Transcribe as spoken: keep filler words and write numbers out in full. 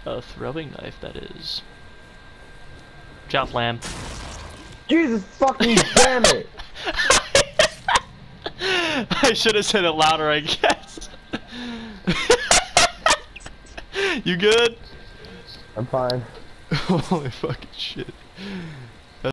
A throwing knife, that is. Ciao, Flam. Jesus fucking damn it! I should have said it louder, I guess. You good? I'm fine. Holy fucking shit.